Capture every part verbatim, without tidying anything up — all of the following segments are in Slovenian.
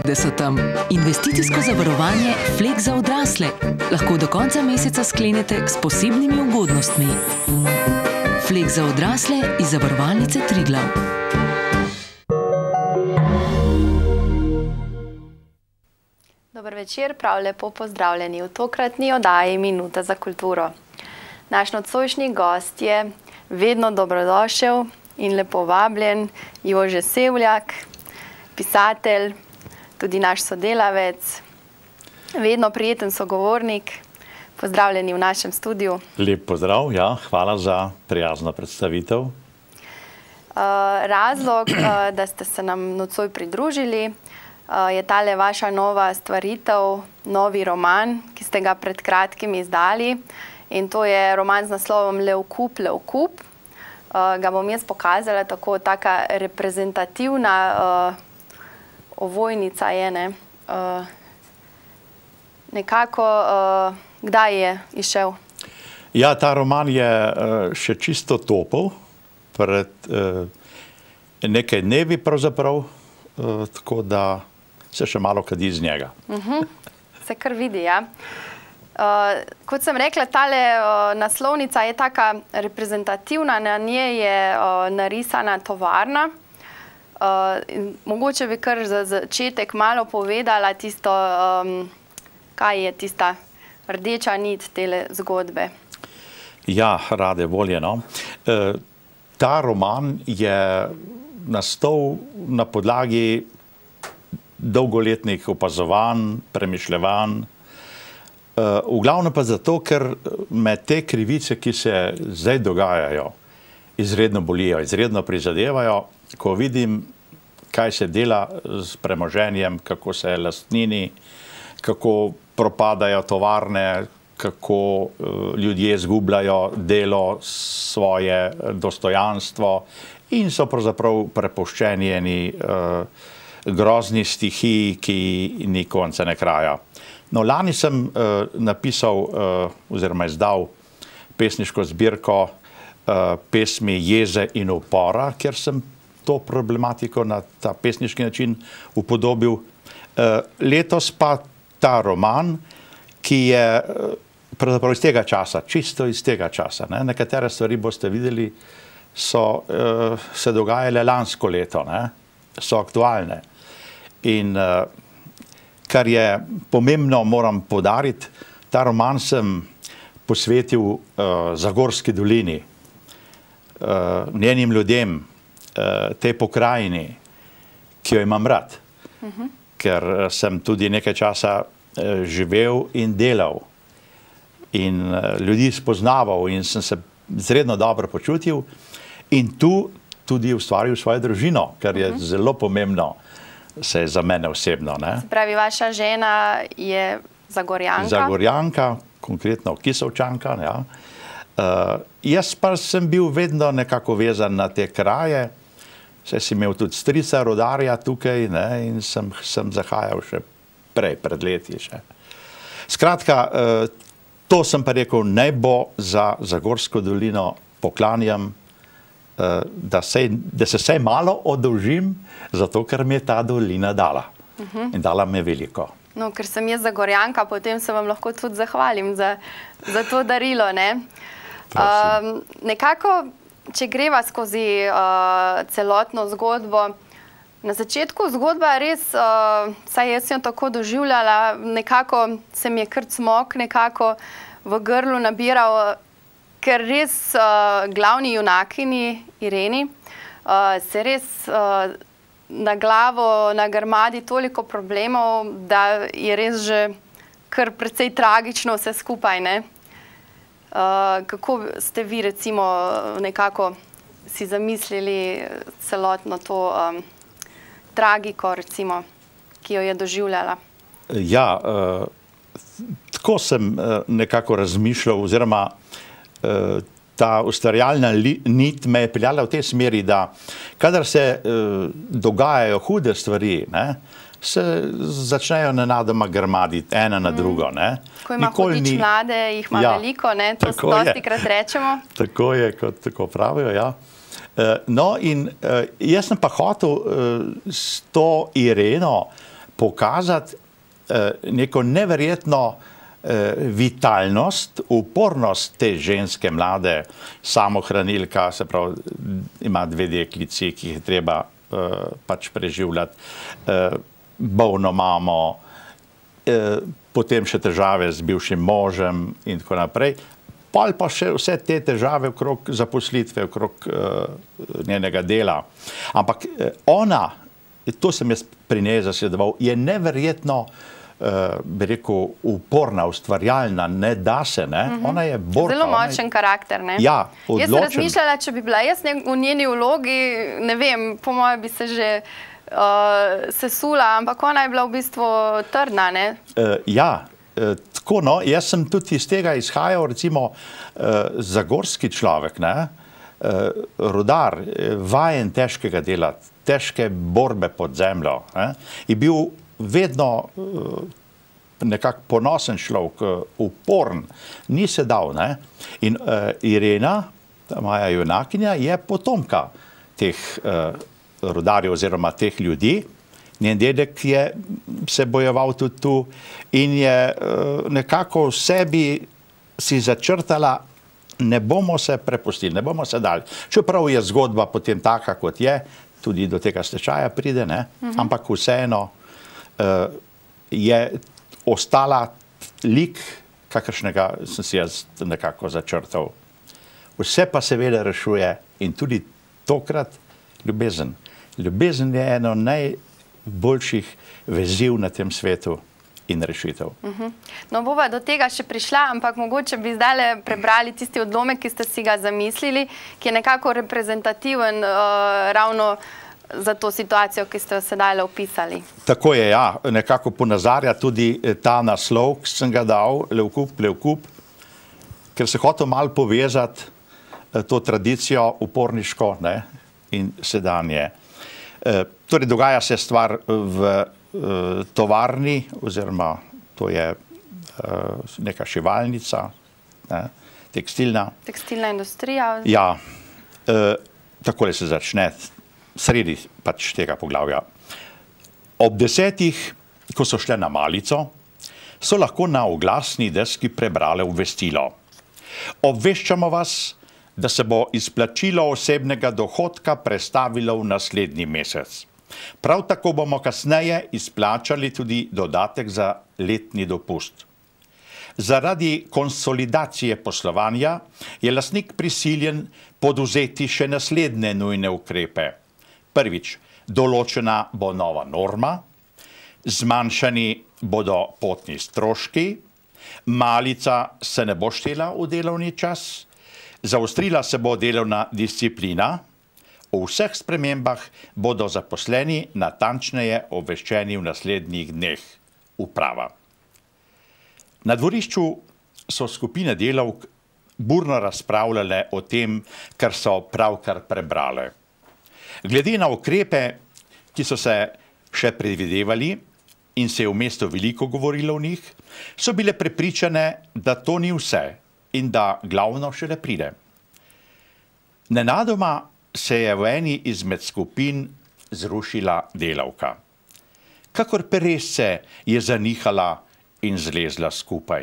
da so tam. Investicijsko zavarovanje Flek za odrasle. Lahko do konca meseca sklenete s posebnimi ugodnostmi. Flek za odrasle iz zavarovalnice Triglav. Dober večer, prav lepo pozdravljeni v tokratni oddaji Minuta za kulturo. Naš nocojšnji gost je vedno dobrodošel in lepo vabljen Jože Sevljak, pisatelj, tudi naš sodelavec, vedno prijeten sogovornik. Pozdravljeni v našem studiu. Lep pozdrav, ja, hvala za prijazno predstavitev. Uh, razlog, uh, da ste se nam nocoj pridružili, uh, je tale vaša nova stvaritev, novi roman, ki ste ga pred kratkim izdali. In to je roman z naslovom Levkup, Levkup. Uh, ga bom jaz pokazala, tako taka reprezentativna uh, ovojnica je, ne? Uh, nekako, uh, kdaj je izšel? Ja, ta roman je uh, še čisto topel, pred uh, nekaj dnevi pravzaprav, uh, tako da se še malo kadi iz njega. Uh-huh. Se kar vidi, ja. Uh, kot sem rekla, tale uh, naslovnica je taka reprezentativna, na njej je uh, narisana tovarna. Uh, in mogoče bi kar za začetek malo povedala tisto, um, kaj je tista rdeča nit tele zgodbe. Ja, rade volje, no. Uh, ta roman je nastal na podlagi dolgoletnih opazovanj, premišljevanj, Uh, v glavnem pa zato, ker me te krivice, ki se zdaj dogajajo, izredno bolijo, izredno prizadevajo, ko vidim, kaj se dela s premoženjem, kako se lastnini, kako propadajo tovarne, kako uh, ljudje izgubljajo delo, svoje dostojanstvo in so pravzaprav prepuščeni eni uh, grozni stihiji, ki ni konca ne kraja. No, lani sem uh, napisal uh, oziroma izdal pesniško zbirko uh, pesmi Jeze in upora, kjer sem to problematiko na ta pesniški način upodobil. Uh, letos pa ta roman, ki je uh, pravzaprav iz tega časa, čisto iz tega časa. Ne? Nekatere stvari boste videli, so uh, se dogajale lansko leto, ne? So aktualne. In uh, kar je pomembno, moram poudariti, ta roman sem posvetil uh, Zagorski dolini, uh, njenim ljudem, uh, tej pokrajini, ki jo imam rad, uh-huh. ker sem tudi nekaj časa uh, živel in delal in uh, ljudi spoznaval in sem se izredno dobro počutil in tu tudi ustvaril svojo družino, kar je uh-huh. zelo pomembno. Se je za mene osebno. Ne? Se pravi, vaša žena je Zagorjanka? Zagorjanka, konkretno Kisovčanka. Ja. Uh, jaz pa sem bil vedno nekako vezan na te kraje, saj sem imel tudi strica rodarja tukaj, ne, in sem, sem zahajal še prej, pred leti še. Skratka, uh, to sem pa rekel, naj bo za Zagorsko dolino poklanjam, Da, sej, da se vsaj malo oddolžim, zato ker mi je ta dolina dala. Uh-huh. In dala me veliko. No, ker sem jaz Zagorjanka, potem se vam lahko tudi zahvalim za, za to darilo. Ne? Um, nekako, če greva skozi uh, celotno zgodbo, na začetku zgodba res, uh, saj jaz sem jo tako doživljala, nekako se mi je kar cmok nekako v grlu nabiral, ker res uh, glavni junakini Ireni uh, se res uh, na glavo nagrmadi toliko problemov, da je res že kar precej tragično vse skupaj. Ne? Uh, kako ste vi recimo nekako si zamislili celotno to um, tragiko, recimo, ki jo je doživljala? Ja, uh, tako sem uh, nekako razmišljal, oziroma ta ustvarjalna nit me je peljala v tej smeri, da kadar se uh, dogajajo hude stvari, ne, se začnejo nenadoma grmaditi ena na drugo. Ne. Ko ima hudič ni... mlade, jih ima ja, veliko, ne, to dosti krat rečemo. Tako je, kot tako pravijo, ja. Uh, no in uh, jaz sem pa hotel uh, s to Ireno pokazati neko neverjetno vitalnost, upornost te ženske mlade, samohranilka, se pravi, ima dve deklici, ki jih je treba pač preživljati, bolno mamo, potem še težave z bivšim možem in tako naprej. Pol pa še vse te težave okrog zaposlitve, okrog njenega dela. Ampak ona, to sem jaz pri njej zasledoval, je neverjetno, bi rekel, uporna, ustvarjalna, ne da se, ne? Ona je borka. Zelo močen karakter, ne? Ja, odločen. Jaz sem razmišljala, če bi bila jaz v njeni vlogi, ne vem, po moje bi se že sesula, ampak ona je bila v bistvu trdna, ne? Ja, tako, no, jaz sem tudi iz tega izhajal, recimo, zagorski človek, ne, rudar, vajen težkega dela, težke borbe pod zemljo, ne, je bil vedno nekako ponosen človek, uporen, ni se dal, ne, in Irena, ta moja junakinja, je potomka teh rudarjev oziroma teh ljudi. Njen dedek je se bojeval tudi tu in je nekako v sebi si začrtala, ne bomo se prepustili, ne bomo se dali. Čeprav je zgodba potem taka, kot je, tudi do tega stečaja pride, ne? Ampak vseeno je ostala lik, kakršnega sem si jaz nekako začrtal. Vse pa seveda rešuje in tudi tokrat ljubezen. Ljubezen je eno naj boljših veziv na tem svetu in rešitev. No, bova do tega še prišla, ampak mogoče bi zdaj prebrali tisti odlomek, ki ste si ga zamislili, ki je nekako reprezentativen ravno za to situacijo, ki ste jo sedaj opisali. Tako je, ja. Nekako ponazarja tudi ta naslov, ki sem ga dal, Levkup, Levkup, ker se hotel malo povezati to tradicijo uporniško, ne, in sedanje. Torej, dogaja se stvar v tovarni, oziroma to je neka šivalnica, tekstilna. Tekstilna industrija. Ja, takole se začne, sredi pač tega poglavja. Ob desetih, ko so šle na malico, so lahko na oglasni deski prebrale obvestilo. Obveščamo vas, da se bo izplačilo osebnega dohodka prestavilo v naslednji mesec. Prav tako bomo kasneje izplačali tudi dodatek za letni dopust. Zaradi konsolidacije poslovanja je lastnik prisiljen podvzeti še naslednje nujne ukrepe. Prvič, določena bo nova norma, zmanjšani bodo potni stroški, malica se ne bo štela v delovni čas, zaostrila se bo delovna disciplina, o vseh spremembah bodo zaposleni natančneje obveščeni v naslednjih dneh. Uprava. Na dvorišču so skupine delavk burno razpravljale o tem, kar so pravkar prebrale. Glede na ukrepe, ki so se še predvidevali in se je v mestu veliko govorilo o njih, so bile prepričane, da to ni vse in da glavno šele pride. Nenadoma se je v eni izmed skupin zrušila delavka. Kakor peresce je zanihala in zlezla skupaj.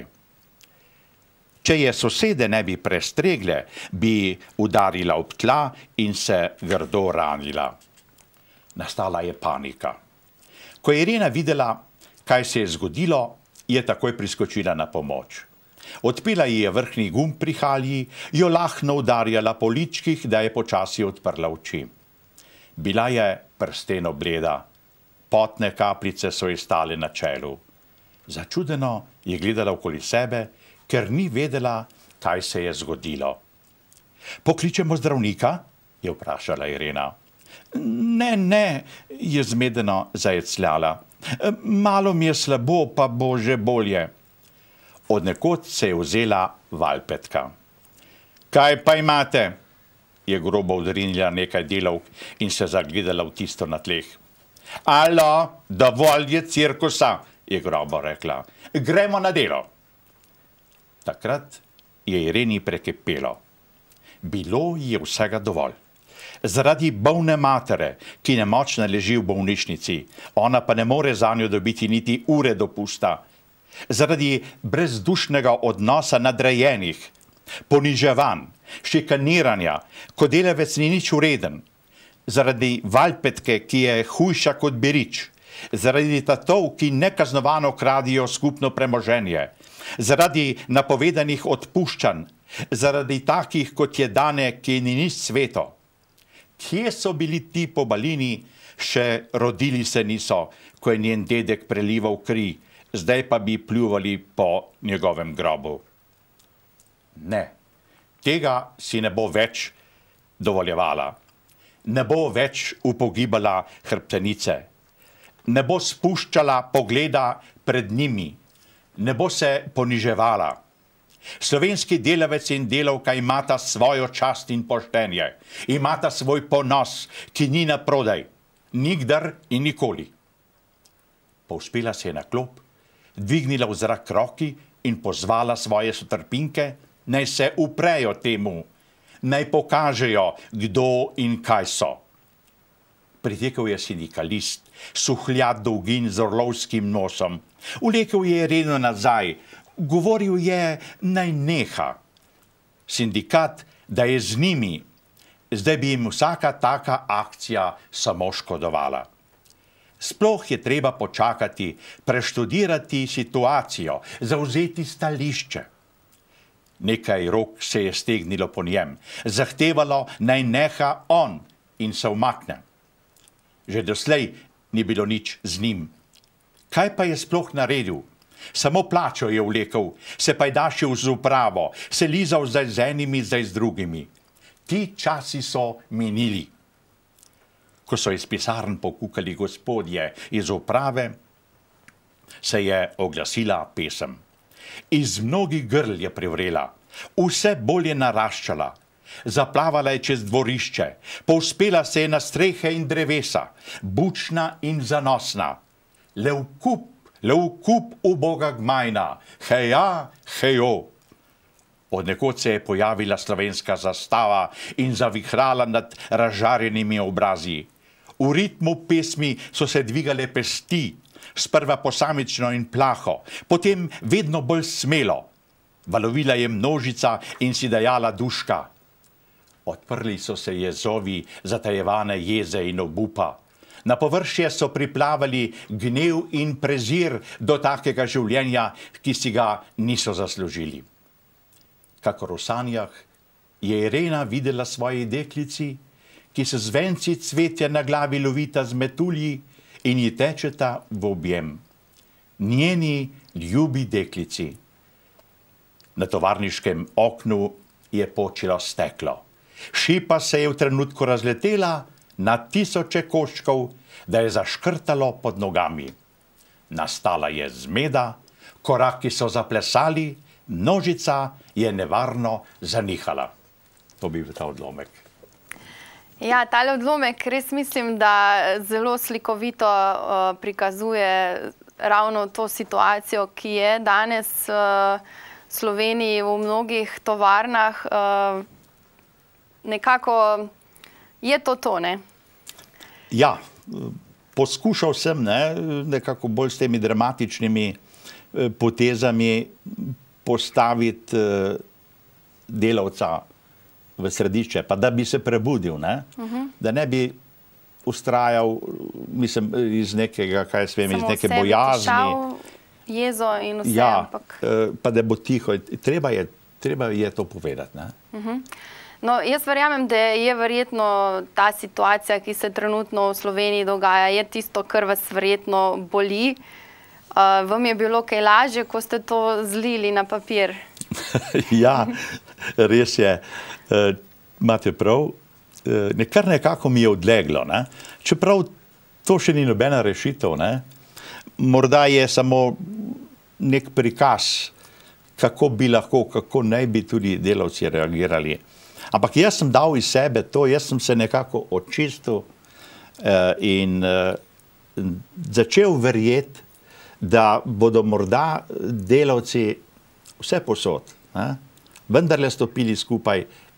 Če je sosede ne bi prestregle, bi udarila ob tla in se grdo ranila. Nastala je panika. Ko je Irena videla, kaj se je zgodilo, je takoj priskočila na pomoč. Odpila ji je vrhnji gumb pri halji, jo lahno udarjala po ličkih, da je počasi odprla oči. Bila je prsteno bleda, potne kapljice so ji stale na čelu. Začudeno je gledala okoli sebe, ker ni vedela, kaj se je zgodilo. Pokličemo zdravnika? Je vprašala Irena. Ne, ne, je zmedeno zajecljala. Malo mi je slabo, pa bo že bolje. Od nekod se je vzela valpetka. Kaj pa imate? Je grobo udrinila nekaj delavk in se zagledala v tisto na tleh. Alo, dovolj je cirkusa, je grobo rekla. Gremo na delo. Takrat je Ireni prekipelo. Bilo ji je vsega dovolj. zaradi bolne matere, ki nemočna leži v bolnišnici, ona pa ne more zanjo dobiti niti ure dopusta, zaradi brezdušnega odnosa nadrejenih, poniževanj, šikaniranja, ko delavec ni nič vreden, zaradi valjpetke, ki je hujša kot berič, zaradi tatov, ki nekaznovano kradijo skupno premoženje, zaradi napovedanih odpuščanj, zaradi takih, kot je Dane, ki ni nič sveto. Kje so bili ti po Balini, še rodili se niso, ko je njen dedek prelival kri, zdaj pa bi pljuvali po njegovem grobu. Ne, tega si ne bo več dovoljevala. Ne bo več upogibala hrbtenice. Ne bo spuščala pogleda pred njimi. Ne bo se poniževala. Slovenski delavec in delavka imata svojo čast in poštenje, imata svoj ponos, ki ni naprodaj, nikdar in nikoli. Povzpela se je na klop, dvignila v zrak roki in pozvala svoje sotrpinke, naj se uprejo temu, naj pokažejo, kdo in kaj so. Pritekel je sindikalist, suhljat dolgin z orlovskim nosom, vlekel je Ireno nazaj, govoril je, naj neha. Sindikat, da je z njimi, zdaj bi jim vsaka taka akcija samo škodovala. Sploh je treba počakati, preštudirati situacijo, zavzeti stališče. Nekaj rok se je stegnilo po njem, zahtevalo naj neha on in se umakne. Že doslej ni bilo nič z njim. Kaj pa je sploh naredil? Samo plačo je vlekel, se pajdašil z upravo, se lizal zdaj z enimi, zdaj z drugimi. Ti časi so minili. Ko so iz pisarn pokukali gospodje iz uprave, se je oglasila pesem. Iz mnogih grl je privrela, vse bolj je naraščala. Zaplavala je čez dvorišče, povzpela se je na strehe in drevesa, bučna in zanosna. Le v kup, le v kup uboga gmajna, heja, hejo. Od nekod se je pojavila slovenska zastava in zavihrala nad razžarjenimi obrazi. V ritmu pesmi so se dvigale pesti, sprva posamično in plaho, potem vedno bolj smelo. Valovila je množica in si dajala duška. Odprli so se jezovi zatajevane jeze in obupa. Na površje so priplavali gnev in prezir do takega življenja, ki si ga niso zaslužili. Kakor v sanjah je Irena videla svoji deklici, ki se z venci cvetja na glavi lovita z metulji in ji tečeta v objem. Njeni ljubi deklici. Na tovarniškem oknu je počilo steklo. Šipa se je v trenutku razletela na tisoče koščkov, da je zaškrtalo pod nogami. Nastala je zmeda, koraki so zaplesali, množica je nevarno zanihala. To bi bil ta odlomek. Ja, tale odlomek res mislim, da zelo slikovito uh, prikazuje ravno to situacijo, ki je danes uh, v Sloveniji v mnogih tovarnah. Uh, nekako je to to, ne? Ja, poskušal sem ne, nekako bolj s temi dramatičnimi eh, potezami postaviti eh, delavca v središče, pa da bi se prebudil, ne? Uh-huh. Da ne bi ustrajal, mislim, iz nekega, kaj svem, iz neke bojazni. Samo jezo in vse, ja, ampak... eh, pa da bo tiho. Treba je, treba je to povedati, ne? Uh-huh. No, jaz verjamem, da je verjetno ta situacija, ki se trenutno v Sloveniji dogaja, je tisto, kar vas verjetno boli. Uh, vam je bilo kaj lažje, ko ste to zlili na papir? Ja, res je. Uh, imate prav. Uh, nekar nekako mi je odleglo, ne? Čeprav to še ni nobena rešitev, ne? Morda je samo nek prikaz, kako bi lahko, kako naj bi tudi delavci reagirali. Ampak jaz sem dal iz sebe to, jaz sem se nekako očistil uh, in uh, začel verjeti, da bodo morda delavci vse posod, ne, vendarle stopili skupaj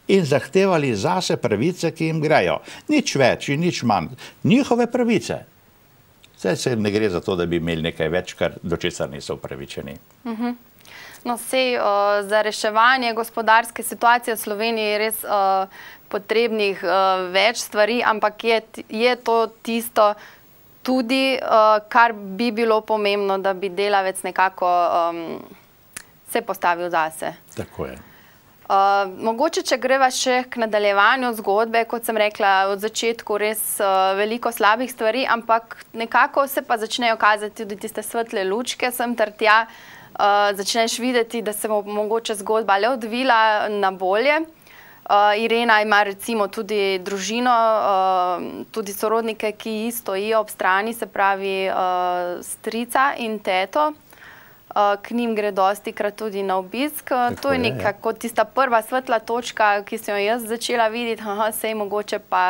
in zahtevali zase pravice, ki jim grejo. Nič več in nič manj. Njihove pravice. Zdaj se ne gre za to, da bi imeli nekaj več, kar do česar niso upravičeni. Uh-huh. No, sej, uh, za reševanje gospodarske situacije v Sloveniji je res uh, potrebnih uh, več stvari, ampak je, je to tisto tudi, uh, kar bi bilo pomembno, da bi delavec nekako um, se postavil zase. Tako je. Uh, mogoče, če greva še k nadaljevanju zgodbe, kot sem rekla, od začetku res uh, veliko slabih stvari, ampak nekako se pa začnejo kazati tudi tiste svetle lučke, sem ter tja, uh, začneš videti, da se bo mogoče zgodba le odvila na bolje. Uh, Irena ima recimo tudi družino, uh, tudi sorodnike, ki ji stojijo ob strani, se pravi uh, strica in teto. Uh, k njim gre dostikrat tudi na obisk. Tako to je nekako tista prva svetla točka, ki sem jo jaz začela videti, aha, sej mogoče pa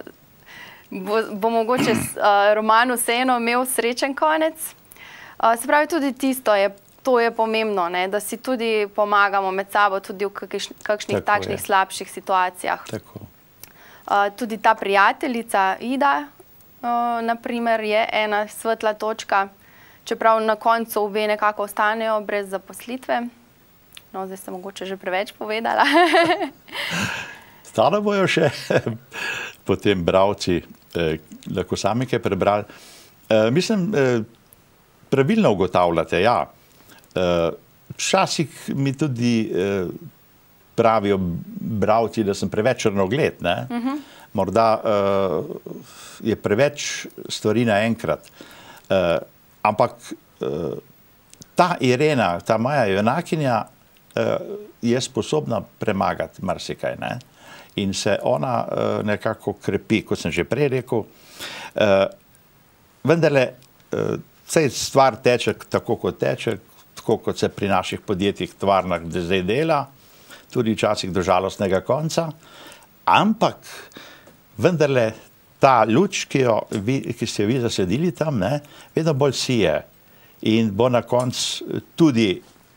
bo, bo mogoče uh, roman vseeno imel srečen konec. Uh, se pravi, tudi tisto je, to je pomembno, ne, da si tudi pomagamo med sabo tudi v kakšnih, kakšnih takšnih je. slabših situacijah. Tako. Uh, tudi ta prijateljica Ida, uh, na primer, je ena svetla točka, čeprav na koncu obe nekako ostanejo brez zaposlitve. No, zdaj sem mogoče že preveč povedala. Stane bojo še potem bravci, eh, lahko sami kaj prebrali. Eh, mislim, eh, pravilno ugotavljate, ja. Eh, včasih mi tudi eh, pravijo bravci, da sem preveč črnogled, ne? Uh-huh. Morda eh, je preveč stvari naenkrat. Eh, Ampak ta Irena, ta moja junakinja je sposobna premagati marsikaj, ne? In se ona nekako krepi, kot sem že prej rekel. Vendarle, saj stvar teče tako, kot teče, tako kot se pri naših podjetjih, tovarnah zdaj dela, tudi včasih do žalostnega konca, ampak vendarle ta luč, ki, jo, ki ste jo vi zasedili tam, ne, vedno bolj sije in bo na koncu tudi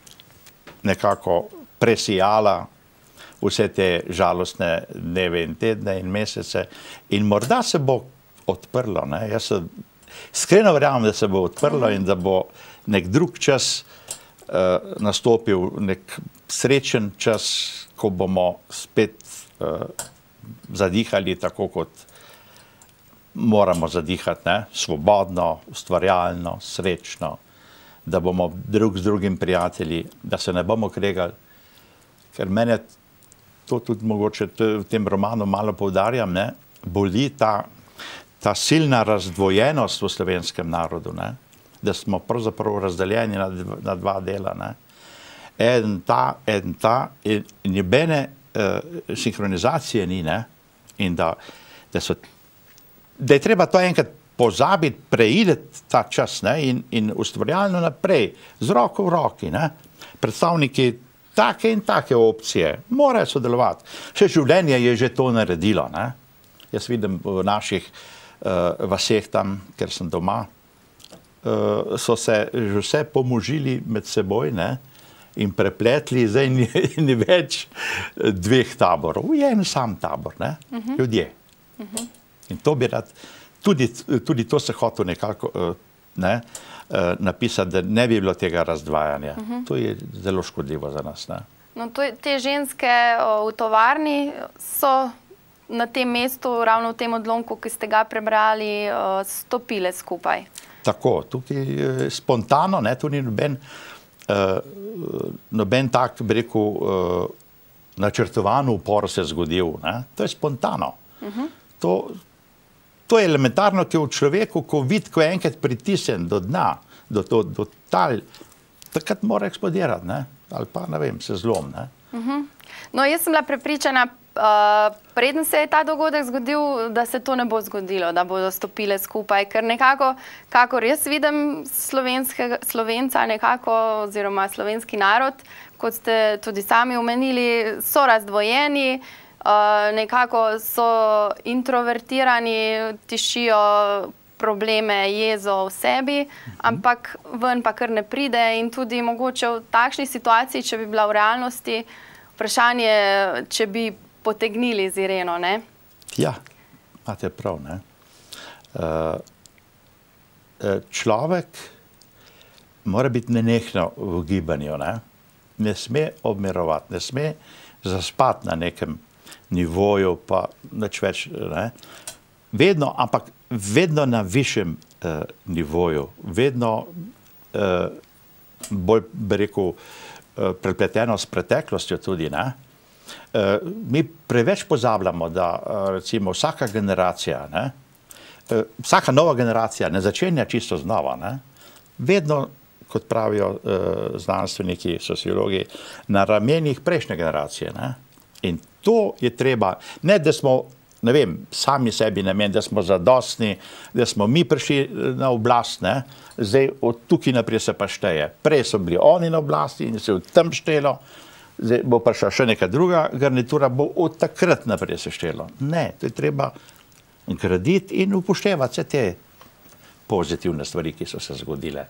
nekako presijala vse te žalostne dneve in tedne in mesece in morda se bo odprlo. Ne. Jaz se iskreno verjamem, da se bo odprlo in da bo nek drug čas uh, nastopil, nek srečen čas, ko bomo spet uh, zadihali tako, kot moramo zadihati, ne? Svobodno, ustvarjalno, srečno, da bomo drug z drugim prijatelji, da se ne bomo kregali, ker mene to tudi mogoče v tem romanu malo poudarjam, ne? Boli ta, ta silna razdvojenost v slovenskem narodu, ne? Da smo pravzaprav razdeljeni na, na dva dela. Ne? En ta, en ta, in nobene uh, sinhronizacije ni, ne? In da, da so da je treba to enkrat pozabiti, preideti ta čas, ne, in, in ustvarjalno naprej, z roko v roki, ne. Predstavniki take in take opcije morajo sodelovati. Še življenje je že to naredilo, ne. Jaz vidim v naših uh, vaseh tam, ker sem doma, uh, so se že vse pomožili med seboj, ne, in prepletli, zdaj ni, ni več dveh taborov, je en sam tabor, ne, uh-huh. ljudje. Uh-huh. In to bi rad, tudi, tudi to se hotel nekako ne, napisati, da ne bi bilo tega razdvajanja. Uh-huh. To je zelo škodljivo za nas. Ne. No, to, te ženske v tovarni so na tem mestu, ravno v tem odlomku, ki ste ga prebrali, stopile skupaj. Tako, tukaj spontano, ne, tu ni noben, noben tak, bi rekel, načrtovan upor se zgodil. Ne. To je spontano. Uh-huh. To To je elementarno, ki je v človeku, ko vidi, ko je enkrat pritisnen do dna, do, do, do tal, takrat mora eksplodirati, ne? Ali pa, ne vem, se zlom. Ne? Uh-huh. No, jaz sem bila prepričana, uh, preden se je ta dogodek zgodil, da se to ne bo zgodilo, da bodo stopile skupaj, ker nekako, kakor jaz vidim Slovenca nekako, oziroma slovenski narod, kot ste tudi sami omenili, so razdvojeni, Uh, nekako so introvertirani, tišijo probleme, jezo v sebi, uh-huh. ampak ven pa kar ne pride in tudi mogoče v takšni situaciji, če bi bila v realnosti, vprašanje, če bi potegnili z Ireno, ne? Ja, imate prav, ne. Človek mora biti nenehno v gibanju, ne. Ne sme obmirovati, ne sme zaspati na nekem nivoju, pa nič več, ne. Vedno, ampak vedno na višjem uh, nivoju, vedno uh, bolj, bi rekel, uh, prepleteno s preteklostjo tudi, ne. Uh, mi preveč pozabljamo, da uh, recimo vsaka generacija, ne, uh, vsaka nova generacija ne začenja čisto znova, ne. Vedno, kot pravijo uh, znanstveniki, sociologi, na ramenih prejšnje generacije, ne. In to je treba, ne da smo, ne vem, sami sebi namen, da smo zadostni, da smo mi prišli na oblast, ne, zdaj od tukaj naprej se pa šteje. Prej so bili oni na oblasti in se v tem štelo, zdaj bo prišla še neka druga garnitura, bo od takrat naprej se štelo. Ne, to je treba graditi in upoštevati vse te pozitivne stvari, ki so se zgodile.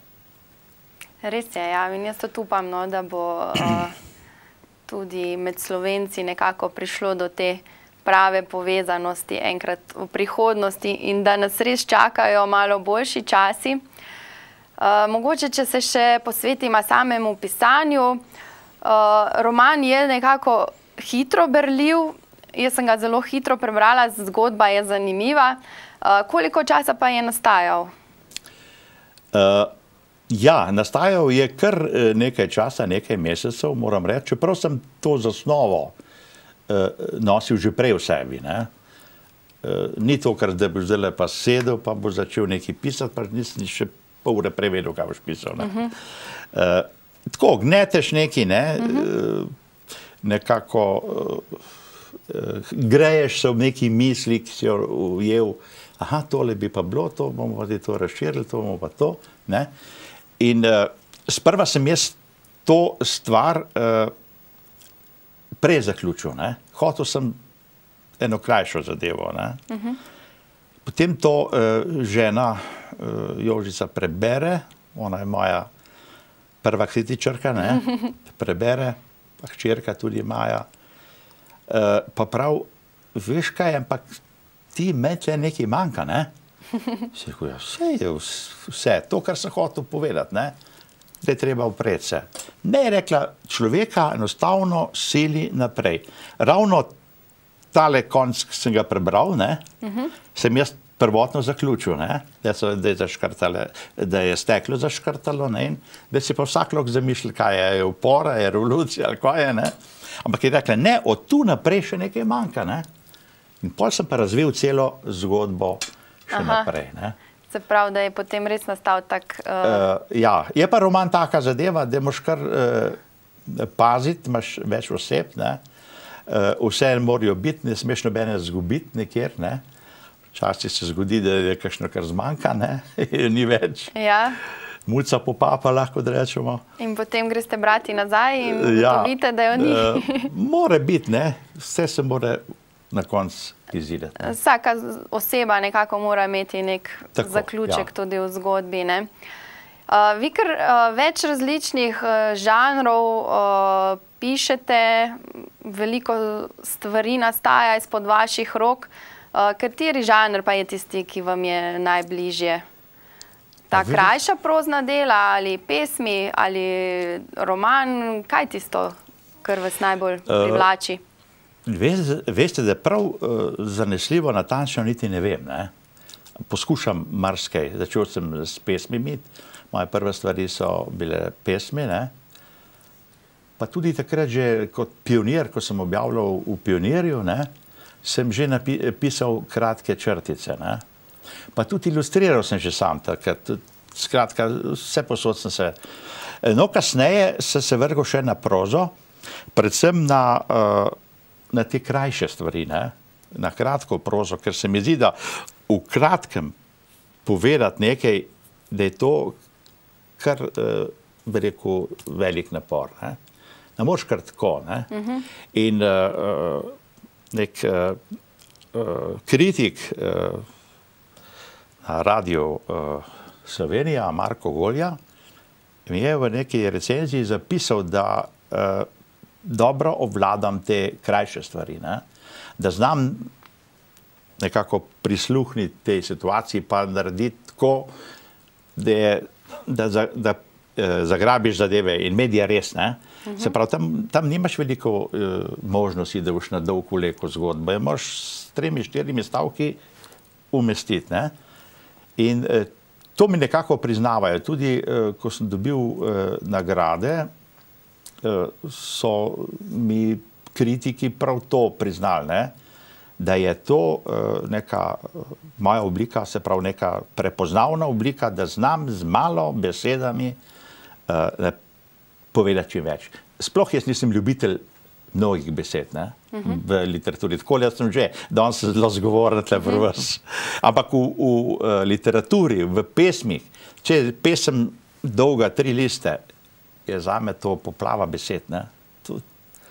Res je, ja, in jaz to upam, no, da bo uh, tudi med Slovenci nekako prišlo do te prave povezanosti enkrat v prihodnosti in da nas res čakajo malo boljši časi. Uh, mogoče, če se še posvetima samemu pisanju, uh, roman je nekako hitro berljiv, jaz sem ga zelo hitro prebrala, zgodba je zanimiva. Uh, koliko časa pa je nastajal? Uh, ja, nastajal je kar nekaj časa, nekaj mesecev, moram reči, čeprav sem to zasnovo nosil že prej v sebi, ne. Ni to, kar da boš zdaj pa sedel, pa boš začel nekaj pisati, pa nisem še pol ure prej vedel, kaj boš pisal, ne. Uh-huh. uh, tako, gneteš nekaj, ne, uh-huh. nekako uh, uh, greješ se v neki misli, ki si jo ujel, aha, tole bi pa bilo, to bomo pa to razširili, to bomo pa to, ne. In uh, sprva sem jaz to stvar uh, prej zaključil, ne. Hotel sem eno krajšo zadevo, ne. Uh-huh. Potem to uh, žena uh, Jožica prebere, ona je moja prva kritičarka, ne, prebere, pa hčerka tudi Maja, uh, pa prav, veš kaj, ampak ti meče nekaj manjka, ne. Se rekel, ja, vse je vse, to, kar sem hotel povedati, ne, da je treba upreti se. Ne, je rekla, človeka enostavno sili naprej. Ravno tale konc, ki sem ga prebral, ne, uh-huh. sem jaz prvotno zaključil, ne, da, so, da, je da je steklo zaškrtalo, ne, in da si pa vsak lahko zamišljal, kaj je, je upora, je revolucija ali kaj je, ne. Ampak je rekla, ne, od tu naprej še nekaj manjka, ne. In potem sem pa razvil celo zgodbo še Aha. naprej, ne. Se pravi, da je potem res nastal tak... Uh... Uh, ja, je pa roman taka zadeva, da moraš kar uh, paziti, imaš več oseb, ne. Uh, vse morajo biti, ne smeš nobene zgubiti nekjer, ne. Včasih se zgodi, da je kakšno kar zmanjka, ne, ni več. Ja. Mulca popapa, lahko da rečemo. In potem greste brati nazaj in ja, ugotovite, da jo ni. uh, more biti, ne, vse se more na koncu izideti. Vsaka oseba nekako mora imeti nek Tako, zaključek ja. tudi v zgodbi, ne. Uh, vi kar uh, več različnih uh, žanrov uh, pišete, veliko stvari nastaja izpod vaših rok. Uh, kateri žanr pa je tisti, ki vam je najbližje? Ta krajša prozna dela ali pesmi ali roman, kaj tisto, kar vas najbolj privlači? Uh, Veste, da prav uh, zanesljivo natančno niti ne vem, ne. Poskušam marsikaj, začel sem s pesmimi, moje prve stvari so bile pesmi, ne. Pa tudi takrat že kot pionir, ko sem objavljal v Pionirju, ne, sem že napisal kratke črtice, ne. Pa tudi ilustriral sem že sam takrat, skratka, vse posod sem se. No, kasneje sem se vrgel še na prozo, predvsem na... Uh, na te krajše stvari, ne? Na kratko prozo, ker se mi zdi, da v kratkem povedati nekaj, da je to kar, uh, bi rekel, velik napor. Ne, ne moreš kar tako. Ne? Uh-huh. In uh, nek uh, uh, kritik uh, na radiju uh, Slovenija, Marko Golja, mi je v neki recenziji zapisal, da uh, dobro obvladam te krajše stvari. Ne? da znam nekako prisluhniti tej situaciji, pa narediti tako, da, je, da, za, da eh, zagrabiš zadeve in medija res, ne? Uh-huh. Se pravi, tam, tam nimaš veliko eh, možnosti, da boš na dolg vleko zgodbo. Je moraš s tremi, štirimi stavki umestiti, ne? In eh, to mi nekako priznavajo. Tudi, eh, ko sem dobil eh, nagrade, eh, so mi kritiki prav to priznali, ne? Da je to uh, neka moja oblika, se pravi neka prepoznavna oblika, da znam z malo besedami uh, povedati čim več. Sploh jaz nisem ljubitelj mnogih besed, ne, uh-huh. v literaturi. Tako jaz sem že, danes se zelo zgovoren tle pri vas. Ampak v, v uh, literaturi, v pesmih, če je pesem dolga tri liste, je zame to poplava besed, ne. Tud,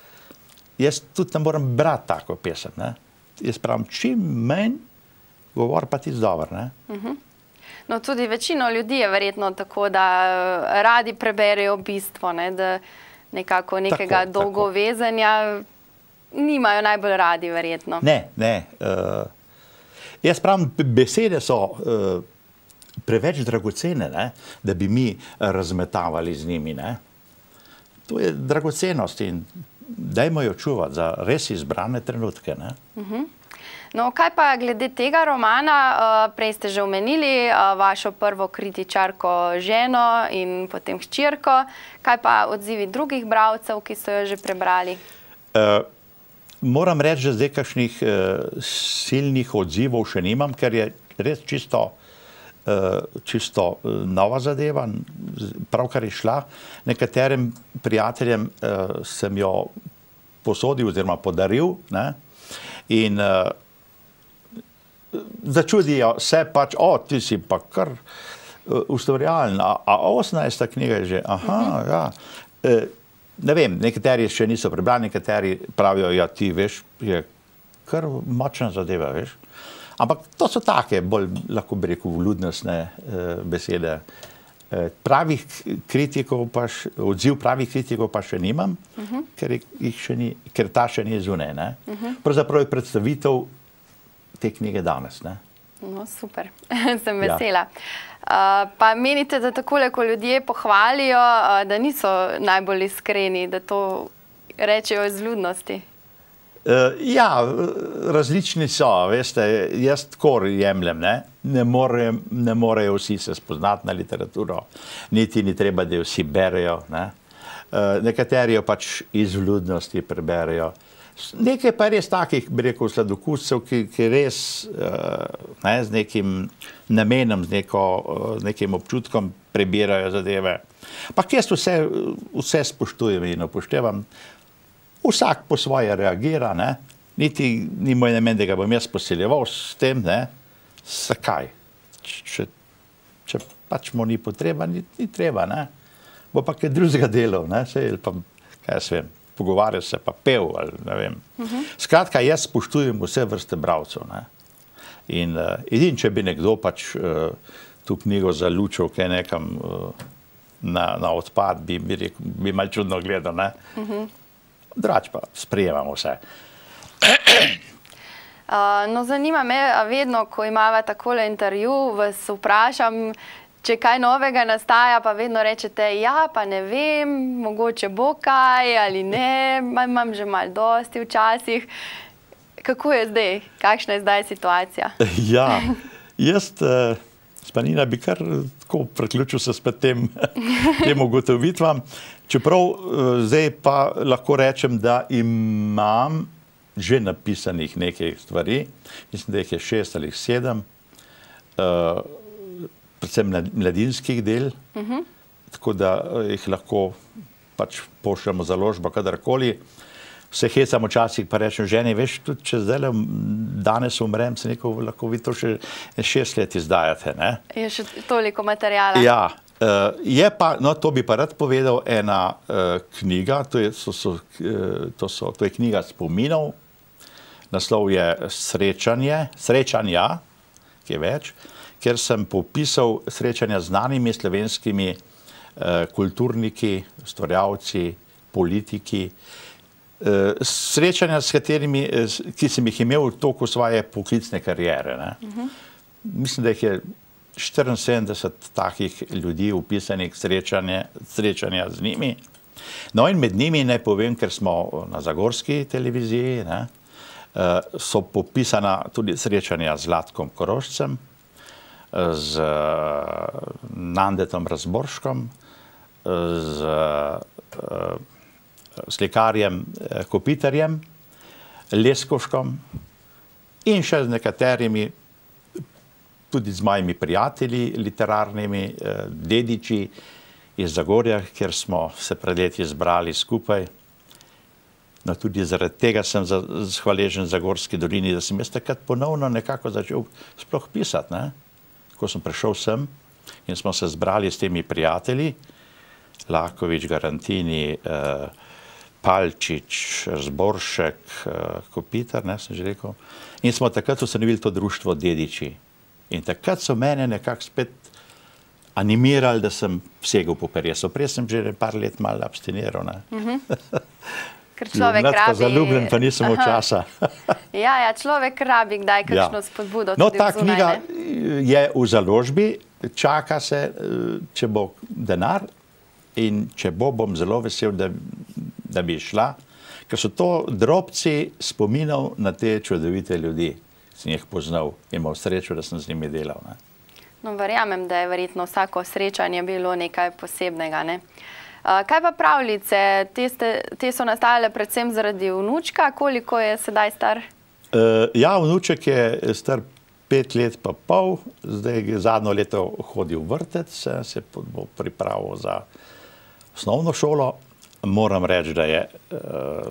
jaz tudi ne moram brati tako pesem, ne. Jaz pravim, čim manj govor, pa ti zdobr, ne? Uh-huh. No, tudi večino ljudi je verjetno tako, da radi preberejo bistvo, ne? Da nekako nekega tako, dolgovezenja tako. Nimajo najbolj radi, verjetno. Ne, ne. Uh, jaz pravim, besede so uh, preveč dragocene, ne? Da bi mi razmetavali z njimi, ne? To je dragocenost in dajmo jo čuvati za res izbrane trenutke, ne? Uh-huh. No, kaj pa glede tega romana, uh, prej ste že omenili uh, vašo prvo kritičarko ženo in potem hčerko, kaj pa odzivi drugih bralcev, ki so jo že prebrali? Uh, moram reči, da zdaj kakšnih uh, silnih odzivov še nimam, ker je res čisto Uh, čisto uh, nova zadeva, pravkar je šla. Nekaterim prijateljem uh, sem jo posodil oziroma podaril, ne? In uh, začudijo se pač, o, ti si pa kar uh, ustvarjalen, a, a osemnajsta knjiga je že, aha, uh-huh. ja. Uh, ne vem, nekateri še niso prebrali, nekateri pravijo, ja, ti veš, je kar močna zadeva, veš. Ampak to so take, bolj lahko bi rekel, vljudnostne eh, besede. Eh, pravih kritikov pa š, odziv pravih kritikov pa še nimam, uh-huh. ker, jih še ni, ker ta še ni zunaj, ne. Uh-huh. Pravzaprav je predstavitev te knjige danes, ne. No, super. Sem vesela. Ja. Uh, pa menite, da takole, ko ljudje pohvalijo, uh, da niso najbolj iskreni, da to rečejo iz vljudnosti? Uh, ja, različni so, veste, jaz tako jemljem, ne, ne, more, ne morejo vsi se spoznati na literaturo, niti ni treba, da jo vsi berejo, ne. Uh, nekateri jo pač iz vljudnosti preberejo. Nekaj pa je res takih, bi rekel, sladokuscev, ki, ki res uh, ne, z nekim namenom, z neko, uh, nekim občutkom prebirajo zadeve. Pa jaz vse, vse spoštujem in upoštevam. Vsak po svoje reagira, ne? Niti ni moj namen, da ga bom jaz posiljeval s tem, ne? Zakaj? Če, če pač mu ni potreba, ni, ni treba, ne? Bo pa kaj drugega delal, ne? Sej, pa, kaj jaz vem, pogovarjal se pa pev, ali ne vem. Uh-huh. Skratka, jaz spoštujem vse vrste bralcev, ne? In uh, edin, če bi nekdo pač uh, tu knjigo zalučil, kaj nekam uh, na, na odpad, bi, bi, rekel, bi mal čudno gledal, ne? Uh-huh. Drač pa sprejemamo vse. Uh, no, zanima me, vedno, ko imava takole intervju, vas vprašam, če kaj novega nastaja, pa vedno rečete, ja, pa ne vem, mogoče bo kaj ali ne, imam že malo dosti včasih. Kako je zdaj? Kakšna je zdaj situacija? Ja, jaz, uh, Spanina, bi kar tako preključil se spet tem, tem ugotovitvam. Čeprav zdaj pa lahko rečem, da imam že napisanih nekaj stvari, mislim, da jih je šest ali sedem, uh, predvsem mladinskih del, uh-huh. tako da jih lahko pač pošljamo založbo kadarkoli. Se hecam včasih, pa rečem ženi, veš, tudi če zdaj danes umrem, se neko lahko vi to še šest let izdajate, ne? Je še toliko materijala. Ja. Uh, je pa, no, to bi pa rad povedal, ena uh, knjiga, to je, so, so, uh, to, so, to je knjiga spominov, naslov je Srečanje, Srečanja, ki je več, ker sem popisal srečanja z znanimi slovenskimi uh, kulturniki, ustvarjalci, politiki, Srečanja, s katerimi, ki sem jih imel v toku svoje poklicne kariere. Ne. Uh-huh. Mislim, da jih je štiriinsedemdeset takih ljudi upisanih srečanje, srečanja z njimi. No in med njimi naj povem, ker smo na zagorski televiziji, ne, so popisana tudi srečanja z Zlatkom Korošcem, z Nandetom Razborškom, z slikarjem Kopitarjem, Leskoškom in še z nekaterimi, tudi z mojimi prijatelji literarnimi, dediči iz Zagorja, kjer smo se pred leti zbrali skupaj. No, tudi zaradi tega sem hvaležen Zagorski dolini, da sem jaz takrat ponovno nekako začel sploh pisati, ne? Ko sem prišel sem in smo se zbrali s temi prijatelji, Lakovič, Garantini, eh, Palčič, Razboršek, Kopitar, ne, sem že rekel. In smo takrat ustanovili to društvo Dediči. In takrat so mene nekako spet animirali, da sem segel po peresu. Prej sem že par let malo abstiniral. Ne. Mm-hmm. Ker človek Ljubnat, rabi... zaljubljen, pa nisem v časa. ja, ja, človek rabi kdaj kakšno ja. spodbudo. No, tudi ta vzunaj, knjiga ne? je v založbi, čaka se, če bo denar. In če bo, bom zelo vesel, da, da bi šla, ker so to drobci spominov na te čudovite ljudi. Sem jih poznal in imel srečo, da sem z njimi delal. Ne. No, verjamem, da je verjetno vsako srečanje bilo nekaj posebnega. Ne? Uh, kaj pa pravljice? Te, ste, te so nastale predvsem zaradi vnučka. Koliko je sedaj star? Uh, ja, vnuček je star pet let pa pol. Zdaj je zadnjo leto hodil v vrtec, se bo pripravil za osnovno šolo. Moram reči, da je uh,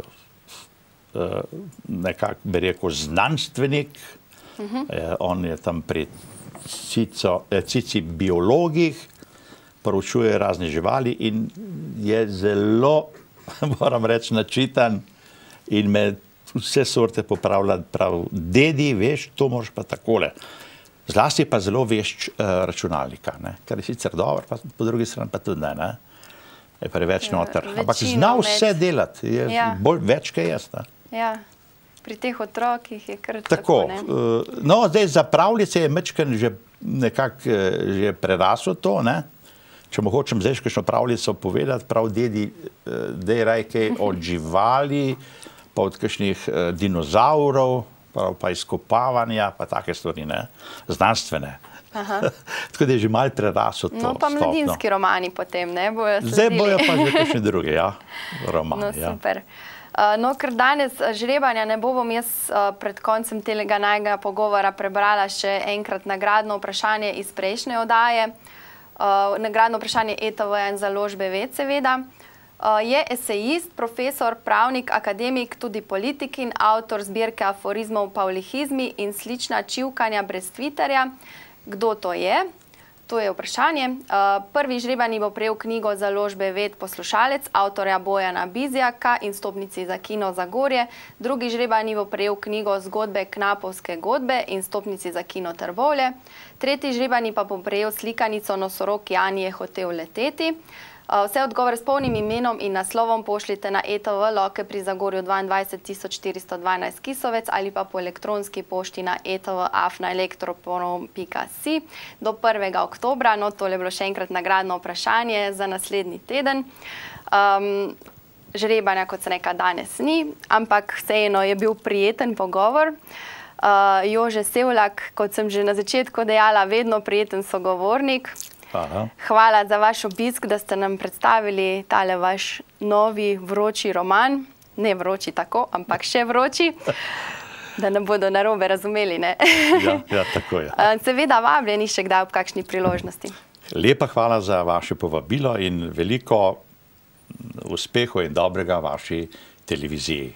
uh, nekako, bi rekel, znanstvenik. Uh-huh. uh, on je tam pri cico, eh, cici biologih, proučuje razne živali in je zelo, moram reči, načitan in me vse sorte popravlja. Prav, dedi, veš, to moraš pa takole. Zlasti pa zelo vešč uh, računalnika, ne? Kar je sicer dobro, pa po drugi strani pa tudi ne. ne? Je preveč noter. Ampak zna vse delati, je ja. bolj več, kaj jaz. Ne? Ja, pri teh otrokih je kar tako. tako ne? Uh, no, zdaj za pravljice je mečken že nekako že prerasel to, ne? Če mu hočem zdaj kakšno pravljico povedati, prav dedi, uh, dej raj kaj od živali, pa od kakšnih uh, dinozaurov, prav pa izkopavanja, pa take stvari, ne? Znanstvene. Tako da je že malo prerasel to. No, pa mladinski stopno. Romani potem, ne? Bojo sledili. Zdaj bojo pa že kakšni drugi, ja. Romani, no, super. Ja. No, ker danes žrebanja ne bom jaz pred koncem telega najga pogovora prebrala še enkrat nagradno vprašanje iz prejšnje oddaje. Nagradno vprašanje E T V in založbe Ved, seveda. Je esejist, profesor, pravnik, akademik, tudi politik in avtor zbirke aforizmov Pavlihizmi in slična čivkanja brez Twitterja. Kdo to je? To je vprašanje. Prvi žrebani bo prejel knjigo založbe Ved Poslušalec, avtorja Bojana Bizjaka in stopnici za kino Zagorje. Drugi žrebani bo prejel knjigo Zgodbe Knapovske godbe in stopnici za kino Trbovlje. Tretji žrebani pa bo prejel slikanico Nosorog Jan je hotel leteti. Vse odgovore s polnim imenom in naslovom pošljite na E T V Loke pri Zagorju dvaindvajset tisoč štiristo dvanajst Kisovec ali pa po elektronski pošti na e t v afna elektroponom pika si do prvega oktobra. No, tole je bilo še enkrat nagradno vprašanje za naslednji teden. Um, žrebanja, kot se neka danes ni, ampak vseeno je bil prijeten pogovor. Uh, Jože Sevlak, kot sem že na začetku dejala, vedno prijeten sogovornik. Aha. Hvala za vaš obisk, da ste nam predstavili tale vaš novi vroči roman. Ne vroči tako, ampak še vroči, da ne bodo narobe razumeli. Ne? Ja, ja, tako je. Seveda vabljeni še kdaj ob kakšni priložnosti. Lepa hvala za vaše povabilo in veliko uspehov in dobrega vaši televiziji.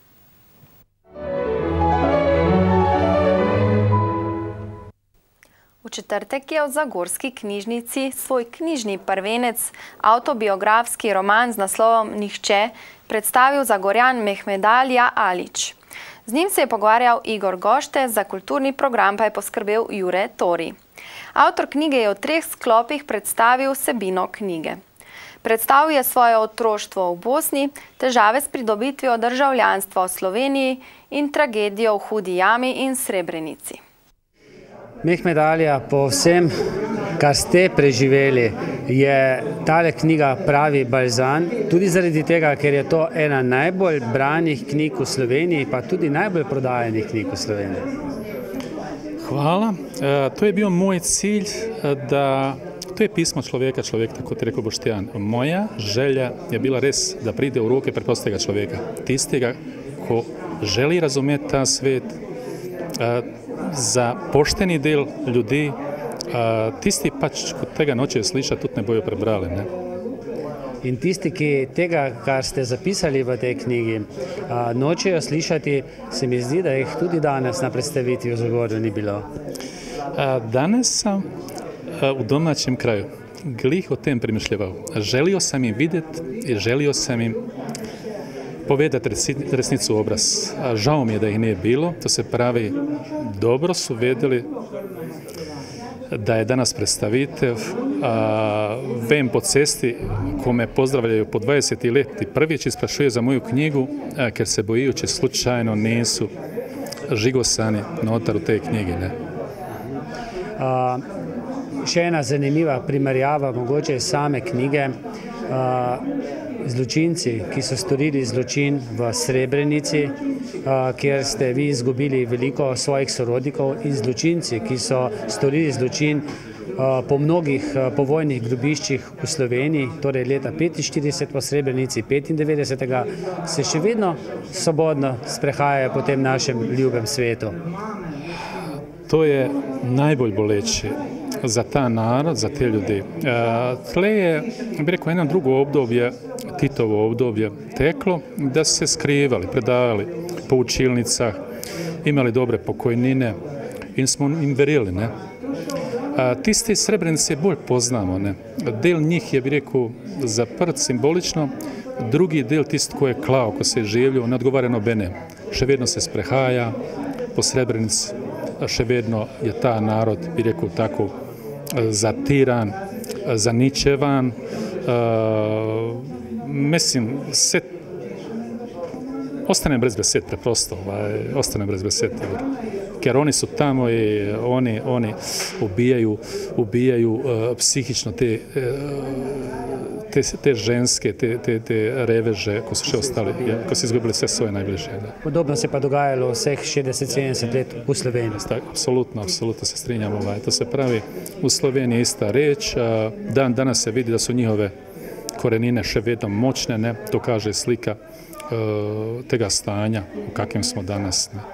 V četrtek je v Zagorski knjižnici svoj knjižni prvenec, avtobiografski roman z naslovom Nihče, predstavil Zagorjan Mehmedalija Alič. Z njim se je pogovarjal Igor Gošte, za kulturni program pa je poskrbel Jure Tori. Avtor knjige je v treh sklopih predstavil vsebino knjige. Predstavil je svoje otroštvo v Bosni, težave s pridobitvijo državljanstva v Sloveniji in tragedijo v Hudi jami in Srebrenici. Mehmed Alija, po vsem, kar ste preživeli, je tale knjiga pravi balzam, tudi zaradi tega, ker je to ena najbolj branih knjig v Sloveniji, pa tudi najbolj prodajanih knjig v Sloveniji. Hvala. To je bio moj cilj, da to je pismo človeka, človek, tako ti rekel Boštjan. Moja želja je bila res, da pride v roke preprostega človeka, tistega, ko želi razumeti ta svet, za pošteni del ljudi, tisti pač, ko tega nočejo slišati, tudi ne bojo prebrali. Ne? In tisti, ki tega, kar ste zapisali v tej knjigi, nočejo slišati, se mi zdi, da jih tudi danes na predstavitvi v Zagorju ni bilo. Danes sem v domačem kraju glih o tem premišljeval. Želio sam im vidjeti i želio sam im povedati resnicu u obraz. Žao mi je da ih nije bilo, to se pravi, dobro su vedeli da je danas predstavitev. Vem po cesti, ko me pozdravljaju po dvadeset let i prvič isprašuje za moju knjigu, ker se bojijo, če slučajno nisu žigosani notar u te knjige. Ne? A, še ena zanimiva primerjava, mogoče same knjige. A, Zločinci, ki so storili zločin v Srebrenici, kjer ste vi izgubili veliko svojih sorodnikov, in zločinci, ki so storili zločin po mnogih povojnih grobiščih v Sloveniji, torej leta petinštirideset v Srebrenici, petindevetdesetega, se še vedno svobodno sprehajajo po tem našem ljubem svetu. To je najbolj boleče za ta narod, za te ljudi. Tle je, bi rekao, jedno drugo obdobje, Titovo obdobje, teklo, da su se skrivali, predavali po učilnicah, imali dobre pokojnine in smo im verili. Ne? Tisti Srebrenice bolj poznamo. Ne? Del njih je, bi rekao, zaprt simbolično, drugi del tisti ko je klao, ko se je življio, ne odgovara nobene. Še vedno se sprehaja po Srebrenici, še vedno je ta narod, bi rekao, tako zatiran, zaničevan. Uh, mislim, se ostane brez besed, preprosto, ovaj, ostane brez besed, ker oni su tamo i oni, oni ubijaju, ubijaju uh, psihično te, uh, te, te ženske, te, te, te reveže, ko su še ostali, ja, ko su izgubili sve svoje najbliže. Da. Podobno se pa dogajalo vseh šestdeset sedemdeset let v Sloveniji. Tak, apsolutno, apsolutno se strinjam. Ovaj. To se pravi, u Sloveniji je ista reč, uh, dan danas se vidi da su njihove korenine še vedno močne, ne? To kaže slika uh, tega stanja, v kakvim smo danas. Ne?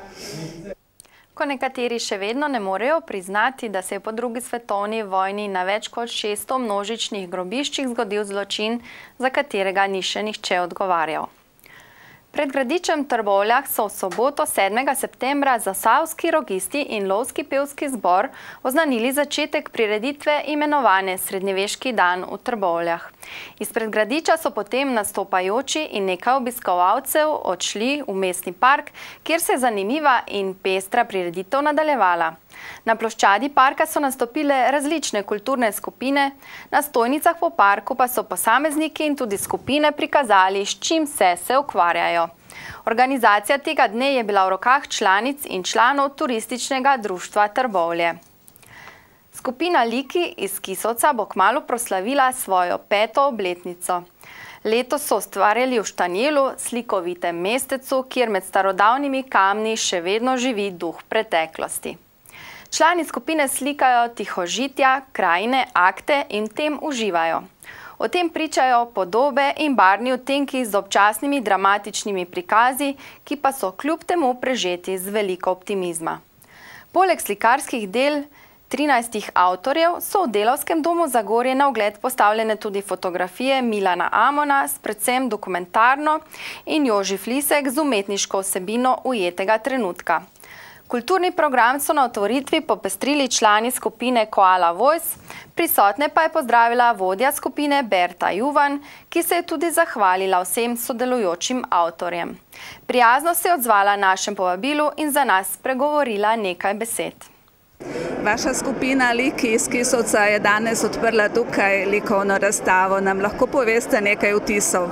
Ko nekateri še vedno ne morejo priznati, da se je po drugi svetovni vojni na več kot šeststo množičnih grobiščih zgodil zločin, za katerega ni še nihče odgovarjal. Pred gradičem Trbovljah so v soboto sedmega septembra zasavski rogisti in lovski pevski zbor oznanili začetek prireditve imenovane Srednjeveški dan v Trbovljah. Izpred gradiča so potem nastopajoči in nekaj obiskovalcev odšli v mestni park, kjer se je zanimiva in pestra prireditev nadaljevala. Na ploščadi parka so nastopile različne kulturne skupine, na stojnicah po parku pa so posamezniki in tudi skupine prikazali, s čim se se ukvarjajo. Organizacija tega dne je bila v rokah članic in članov turističnega društva Trbovlje. Skupina Liki iz Kisovca bo kmalu proslavila svojo peto obletnico. Letos so ustvarjali v Štanjelu, slikovitem mestecu, kjer med starodavnimi kamni še vedno živi duh preteklosti. Člani skupine slikajo tihožitja, krajine, akte in v tem uživajo. O tem pričajo podobe in barvni odtenki z občasnimi dramatičnimi prikazi, ki pa so kljub temu prežeti z veliko optimizma. Poleg slikarskih del trinajstih avtorjev so v Delavskem domu Zagorje na ogled postavljene tudi fotografije Milana Amona s predvsem dokumentarno in Jožef Lisek z umetniško vsebino ujetega trenutka. Kulturni program so na otvoritvi popestrili člani skupine Koala Voice, prisotne pa je pozdravila vodja skupine Berta Juvan, ki se je tudi zahvalila vsem sodelujočim avtorjem. Prijazno se je odzvala našem povabilu in za nas spregovorila nekaj besed. Vaša skupina Liki iz Kisovca je danes odprla tukaj likovno razstavo. Nam lahko poveste nekaj vtisov?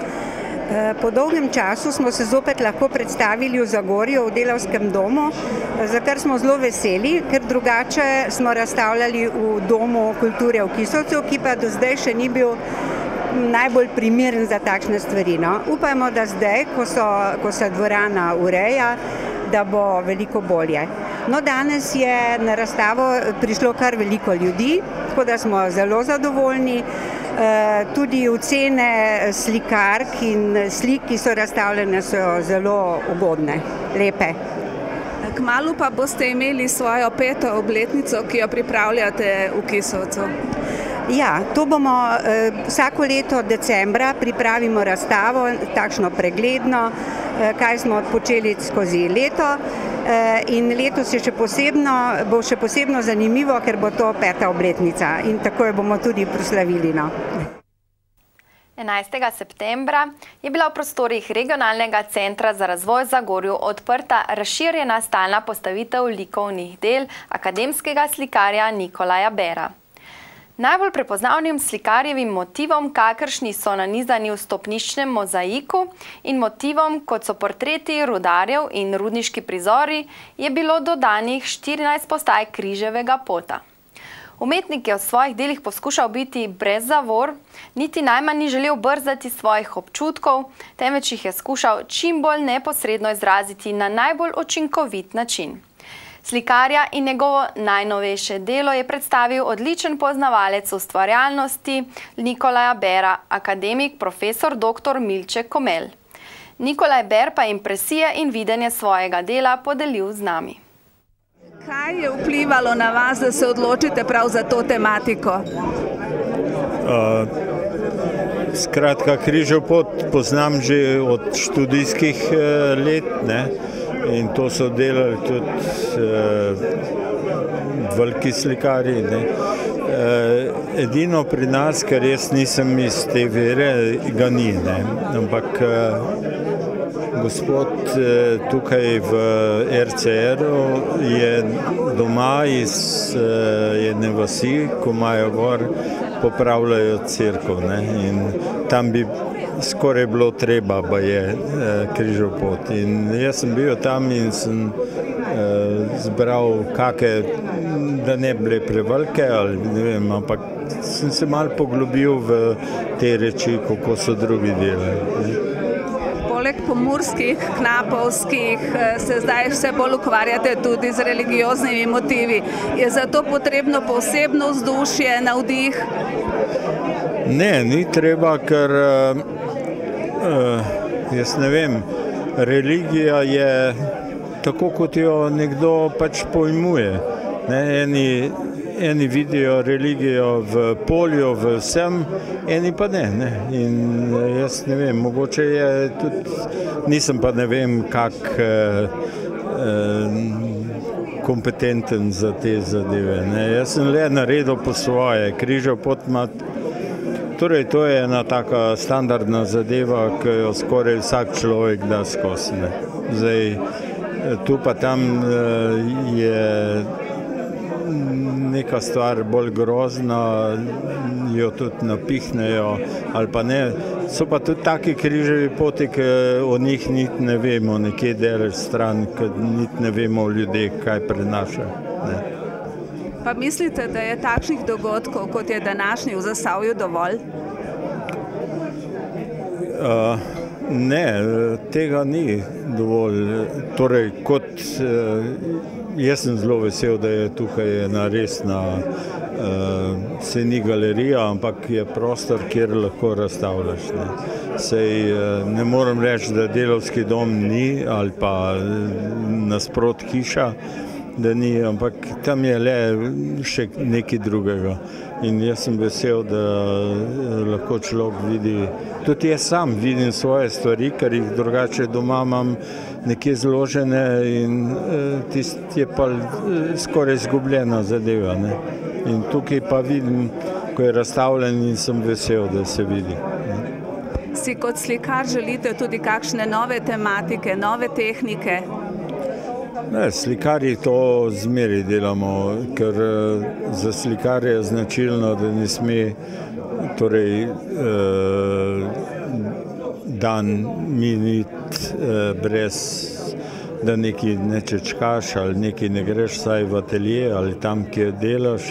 Po dolgem času smo se zopet lahko predstavili v Zagorju v Delavskem domu, za kar smo zelo veseli, ker drugače smo razstavljali v Domu kulture v Kisovcu, ki pa do zdaj še ni bil najbolj primeren za takšne stvari. No? Upajmo, da zdaj, ko, so, ko se dvorana ureja, da bo veliko bolje. No, danes je na razstavo prišlo kar veliko ljudi, tako da smo zelo zadovoljni. Tudi ocene slikark in slik, ki so razstavljene, so zelo ugodne, lepe. Kmalu pa boste imeli svojo peto obletnico, ki jo pripravljate v Kisovcu. Ja, to bomo vsako leto decembra pripravimo razstavo, takšno pregledno, kaj smo počeli skozi leto. In letos je še posebno, bo še posebno zanimivo, ker bo to peta obletnica in tako jo bomo tudi proslavili. No. enajstega septembra je bila v prostorih Regionalnega centra za razvoj Zagorju odprta razširjena stalna postavitev likovnih del akademskega slikarja Nikolaja Bera. Najbolj prepoznavnim slikarjevim motivom, kakršni so nanizani v stopniščnem mozaiku in motivom, kot so portreti rudarjev in rudniški prizori, je bilo dodanih štirinajst postaj križevega pota. Umetnik je v svojih delih poskušal biti brez zavor, niti najmanj ni želel brzdati svojih občutkov, temveč jih je skušal čim bolj neposredno izraziti na najbolj učinkovit način. Slikarja in njegovo najnovejše delo je predstavil odličen poznavalec ustvarjalnosti Nikolaja Bera, akademik profesor doktor Milče Komelj. Nikolaj Ber pa impresije in videnje svojega dela podelil z nami. Kaj je vplivalo na vas, da se odločite prav za to tematiko? Uh, skratka, križev pot poznam že od študijskih uh, let, ne? In to so delali tudi uh, veliki slikarji. Ne? Uh, edino pri nas, ker jaz nisem iz te vere, ga ni. Ne? Ampak uh, gospod uh, tukaj v er ce eru je doma iz uh, jedne vasi, ko imajo gor, popravljajo cerkev. Ne? In tam bi skoraj bilo treba, pa je križev pot. In jaz sem bil tam in sem eh, zbral kake, da ne bile prevelike, ali ne vem, ampak sem se malo poglobil v te reči, kako so drugi delali. Poleg pomurskih, knapovskih se zdaj vse bolj ukvarjate tudi z religioznimi motivi. Je zato potrebno posebno vzdušje, navdih? Ne, ni treba, ker uh, uh, jaz ne vem, religija je tako, kot jo nekdo pač pojmuje. Ne, eni, eni vidijo religijo v polju, v vsem, eni pa ne. ne. In jaz ne vem, mogoče je tudi, nisem pa ne vem, kak uh, uh, kompetenten za te zadeve. Ne. Jaz sem le naredil po svoje, križev pot ima. Torej, to je ena taka standardna zadeva, ki jo skoraj vsak človek da skozi. Ne. Zdaj, tu pa tam je neka stvar bolj grozna, jo tudi napihnejo ali pa ne. So pa tudi taki križevi poti, ki o njih niti ne vemo, nekje delež stran, ki niti ne vemo o ljudeh, kaj prenašajo. Ne. Pa mislite, da je takšnih dogodkov, kot je današnji v Zasavju, dovolj? Uh, ne, tega ni dovolj. Torej, kot uh, jaz sem zelo vesel, da je tukaj ena resna, uh, se ni galerija, ampak je prostor, kjer lahko razstavljaš. Ne. Sej, uh, ne moram reči, da delavski dom ni ali pa nasprot hiša, da ni, ampak tam je le še nekaj drugega. In jaz sem vesel, da lahko človek vidi, tudi jaz sam vidim svoje stvari, ker jih drugače doma imam nekje zložene in tisti je pa skoraj izgubljena zadeva. Ne. In tukaj pa vidim, ko je razstavljen in sem vesel, da se vidi. Ne. Si kot slikar želite tudi kakšne nove tematike, nove tehnike? Ne, slikarji to zmeri delamo, ker za slikarje je značilno, da ne sme torej, eh, dan miniti eh, brez, da nekaj ne čečkaš ali nekaj ne greš vsaj v atelje ali tam, kjer delaš.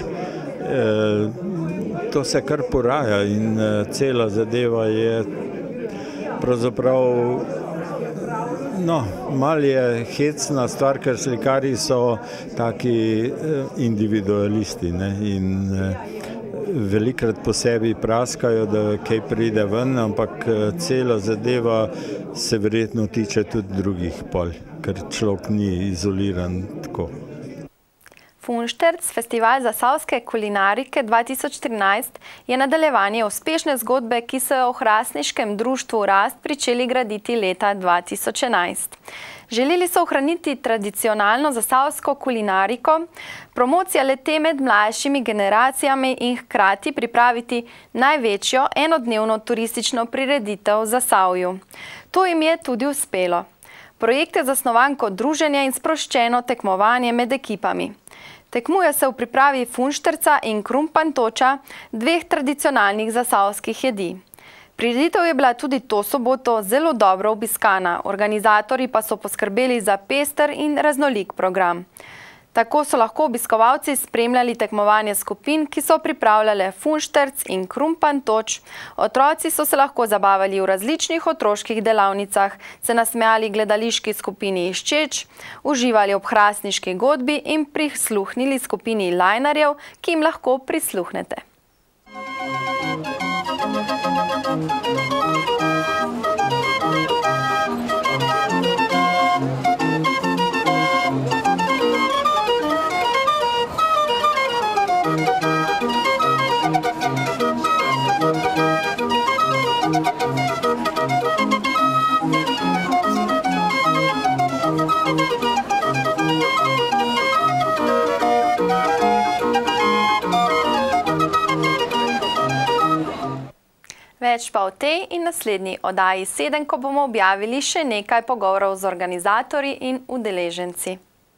Eh, to se kar poraja in eh, cela zadeva je pravzaprav No, malo je hecna stvar, ker slikarji so taki individualisti, ne, in velikrat po sebi praskajo, da kaj pride ven, ampak cela zadeva se verjetno tiče tudi drugih pol, ker človek ni izoliran tako. Funšterc, festival zasavske kulinarike dva tisoč trinajst, je nadaljevanje uspešne zgodbe, ki so jo v Hrastniškem društvu Rast pričeli graditi leta dva tisoč enajst. Želeli so ohraniti tradicionalno zasavsko kulinariko, promocija le-te med mlajšimi generacijami in hkrati pripraviti največjo enodnevno turistično prireditev v Zasavju. To jim je tudi uspelo. Projekt je zasnovan kot druženje in sproščeno tekmovanje med ekipami. Tekmuje se v pripravi funšterca in krumpantoča, dveh tradicionalnih zasavskih jedi. Prireditev je bila tudi to soboto zelo dobro obiskana, organizatorji pa so poskrbeli za pester in raznolik program. Tako so lahko obiskovalci spremljali tekmovanje skupin, ki so pripravljale funšterc in krumpantoč. Otroci so se lahko zabavali v različnih otroških delavnicah, se nasmejali gledališki skupini Iščeč, uživali ob hrastniški godbi in prisluhnili skupini lajnarjev, ki jim lahko prisluhnete. Več pa o tej in naslednji oddaji sedem, ko bomo objavili še nekaj pogovorov z organizatorji in udeleženci.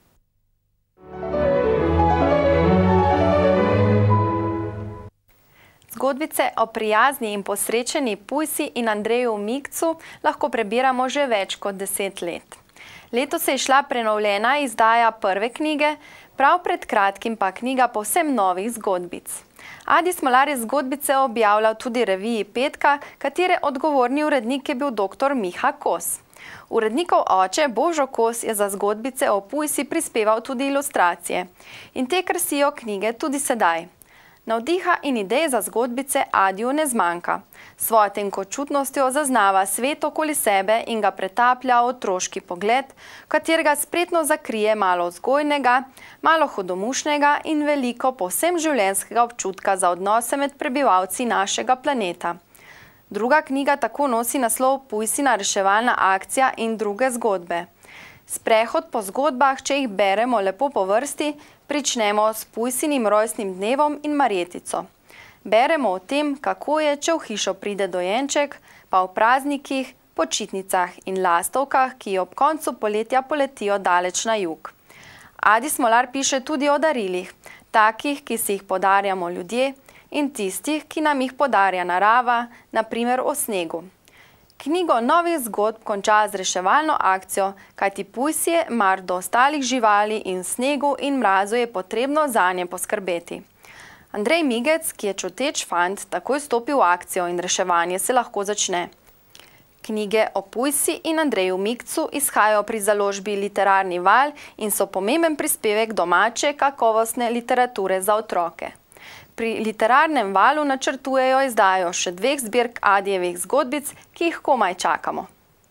Zgodbice o prijazni in posrečeni Pujsi in Andreju Mikcu lahko prebiramo že več kot deset let. Letos je šla prenovljena izdaja prve knjige, prav pred kratkim pa knjiga povsem novih zgodbic. Adi Smolar je zgodbice objavljal tudi reviji Petka, katere odgovorni urednik je bil doktor Miha Kos. Urednikov oče Božo Kos je za zgodbice o Pujsi prispeval tudi ilustracije. In te krasijo knjige tudi sedaj. Navdiha in idej za zgodbice Adiju ne zmanjka. Svojo tenkočutnostjo zaznava svet okoli sebe in ga pretaplja v otroški pogled, katerega spretno zakrije malo vzgojnega, malo hudomušnega in veliko povsem življenjskega občutka za odnose med prebivalci našega planeta. Druga knjiga tako nosi naslov Pujsina reševalna akcija in druge zgodbe. Sprehod po zgodbah, če jih beremo lepo po vrsti, pričnemo s Pujsinim rojstnim dnevom in Marjetico. Beremo o tem, kako je, če v hišo pride dojenček, pa v praznikih, počitnicah in lastovkah, ki ob koncu poletja poletijo daleč na jug. Adi Smolar piše tudi o darilih, takih, ki si jih podarjamo ljudje, in tistih, ki nam jih podarja narava, na primer o snegu. Knjigo novih zgodb konča z reševalno akcijo, kajti Pujs je mar do ostalih živali in snegu in mrazu je potrebno zanje poskrbeti. Andrej Migec, ki je čuteč fant, takoj stopi v akcijo in reševanje se lahko začne. Knjige o Pujsi in Andreju Mikcu izhajajo pri založbi Literarni val in so pomemben prispevek domače kakovostne literature za otroke. Pri Literarnem valu načrtujejo izdajo še dveh zbirk Adijevih zgodbic, ki jih komaj čakamo.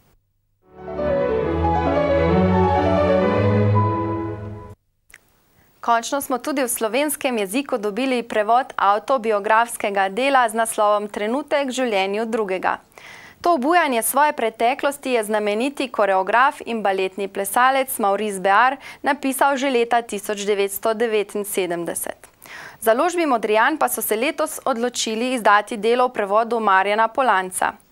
Končno smo tudi v slovenskem jeziku dobili prevod avtobiografskega dela z naslovom Trenutek v življenju drugega. To obujanje svoje preteklosti je znameniti koreograf in baletni plesalec Maurice Bear napisal že leta tisoč devetsto devetinsedemdeset. V založbi Modrijan pa so se letos odločili izdati delo v prevodu Marjana Polanca.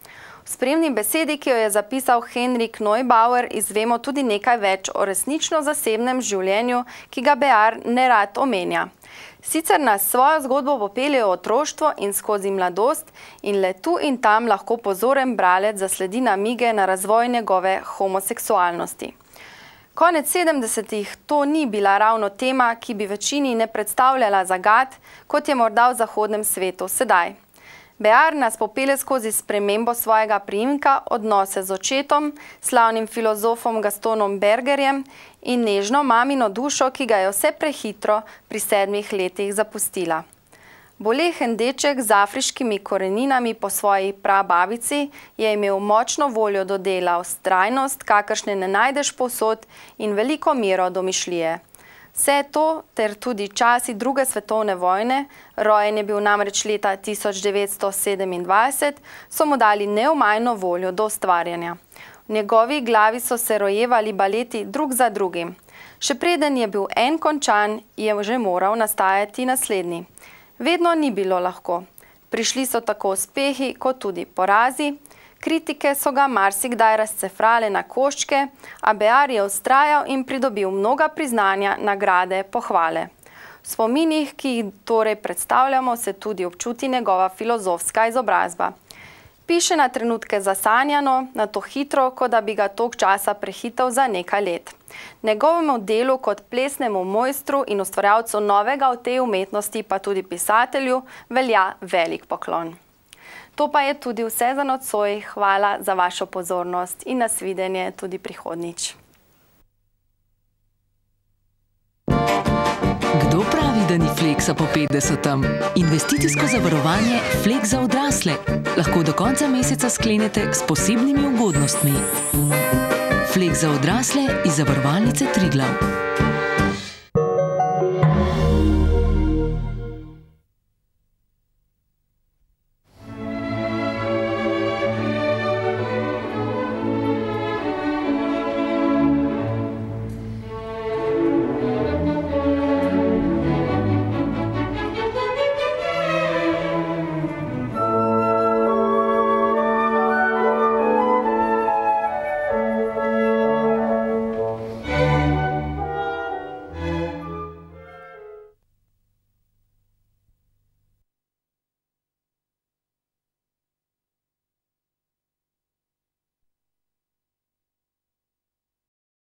V spremni besedi, ki jo je zapisal Henrik Neubauer, izvemo tudi nekaj več o resnično zasebnem življenju, ki ga Bejar nerad omenja. Sicer nas svojo zgodbo popelje v otroštvo in skozi mladost in le tu in tam lahko pozoren bralec zasledi namige na razvoj njegove homoseksualnosti. Konec sedemdesetih to ni bila ravno tema, ki bi večini ne predstavljala zagad, kot je morda v zahodnem svetu sedaj. Bejar nas popelje skozi spremembo svojega priimka, odnose z očetom, slavnim filozofom Gastonom Bergerjem in nežno mamino dušo, ki ga je vse prehitro pri sedmih letih zapustila. Bolehen deček z afriškimi koreninami po svoji prababici je imel močno voljo do dela, vztrajnost, kakršne ne najdeš povsod, in veliko mero domišljije. Vse to ter tudi časi druge svetovne vojne, rojen je bil namreč leta tisoč devetsto sedemindvajset, so mu dali neomajno voljo do ustvarjanja. V njegovi glavi so se rojevali baleti drug za drugim. Še preden je bil en končan, je že moral nastajati naslednji. Vedno ni bilo lahko. Prišli so tako uspehi kot tudi porazi. Kritike so ga marsikdaj razcefrale na koščke, a Bejar je vztrajal in pridobil mnoga priznanja, nagrade, pohvale. V spominih, ki jih torej predstavljamo, se tudi občuti njegova filozofska izobrazba. Piše na trenutke zasanjano, na to hitro, kot da bi ga tok časa prehitel za nekaj let. Njegovemu delu kot plesnemu mojstru in ustvarjalcu novega v tej umetnosti, pa tudi pisatelju, velja velik poklon. To pa je tudi vse za nocoj. Hvala za vašo pozornost in nasvidenje tudi prihodnjič. Kdo pravi, da ni fleksa po petdesetem? Investicijsko zavarovanje Fleks za odrasle lahko do konca meseca sklenete s posebnimi ugodnostmi. Fleks za odrasle iz zavarovalnice Triglav.